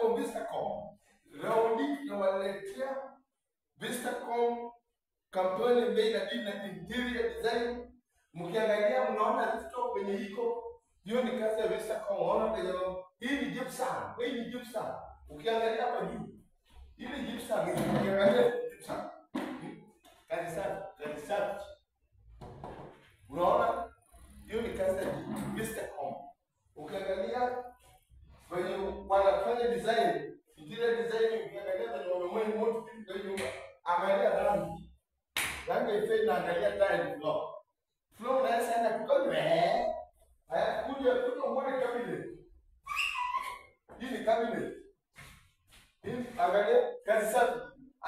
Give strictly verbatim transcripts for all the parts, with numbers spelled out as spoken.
Vistacom, Vistacom. Raundi tunawaletea Vistacom kampuni ambayo inadili na interior design. Mkiangalia mnaona rooftop kwenye hiko. Hiyo ni kazi ya Vistacom. Unaona kwenye hii ni gypsum, hii ni gypsum. Ukiangalia hapa juu. Hii ni gypsum, ukiangalia gypsum. Kazi safi, kazi safi. Unaona? Hiyo ni kazi ya Vistacom. Ukiangalia kwenye wanafanya design, interior design, ukiangalia kwenye wamemweni moto kwenye nyumba, angalia rangi. Rangi ifei na angalia tile floor. Floor unaweza enda kutoka eh. Haya kuja kuja uone cabinet. Hii ni cabinet. Hii angalia kazi safi.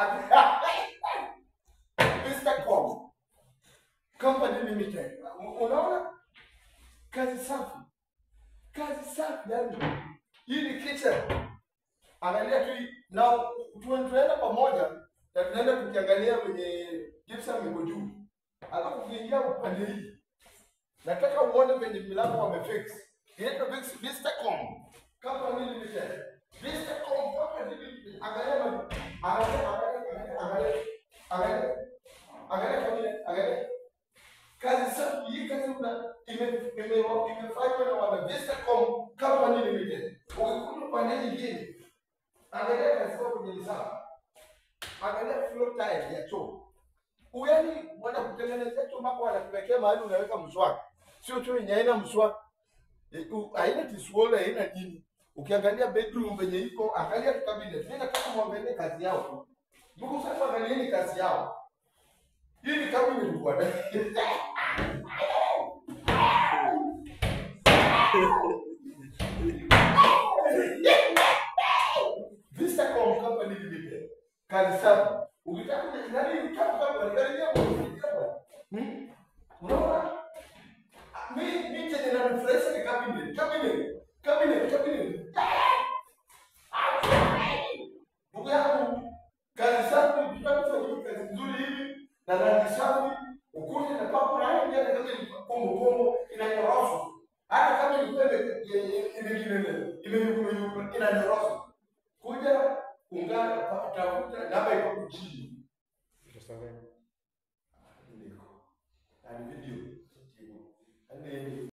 Vistacom Company Limited. Unaona? Kazi safi. Kazi safi yani. Hii ni kitchen. Angalia tu na tunaenda pamoja na tunaenda kukiangalia kwenye gypsum iko juu. Alafu kuingia upande hii. Nataka uone kwenye milango wamefix. Inaitwa Vistacom Company Limited. Vistacom Company Limited. Angalia mali. Angalia angalia angalia. Angalia. Angalia kabisa. Angalia. Kazi safi hii kazi una ime ime imefanywa na wana Vistacom Company Limited. Ukikuta pande nyingine. Angalia kazi safi kwenye safi. Angalia floor tile ya choo. Uyani wanakutengenezea choo mpaka wanakuwekea mahali unaweka mswaki. Sio choo yenye haina mswaki. Haina tisuola, haina nini. Ukiangalia bedroom penye iko, angalia cabinet. Nenda kama muangalie kazi yao. Mungu sasa angalieni kazi yao. Hii ni cabinet bwana. Vistacom Company Limited. Kazi safi. Ukitaka nani ukitaka kwa gari yako ukitaka. Hmm? Unaona? Mimi mimi tena na refresh ni cabinet. Cabinet. Cabinet, cabinet. Mungu yangu. Kazi safi ukitaka kufanya kazi nzuri hivi na rangi safi, ukute na papo rangi hata kama ni kombo kombo inanyoroshwa. Hata kama ni kwenda ile ile ile inanyoroshwa. Kuja ungana tafuta namba iko chini. Tutasema. Niko. Na video. Ndio.